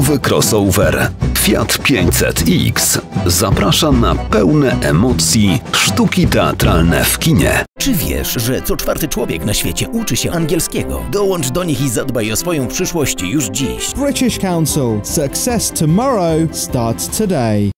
nowy crossover Fiat 500X zaprasza na pełne emocji sztuki teatralne w kinie. Czy wiesz, że co czwarty człowiek na świecie uczy się angielskiego? Dołącz do nich i zadbaj o swoją przyszłość już dziś. British Council. Success tomorrow starts today.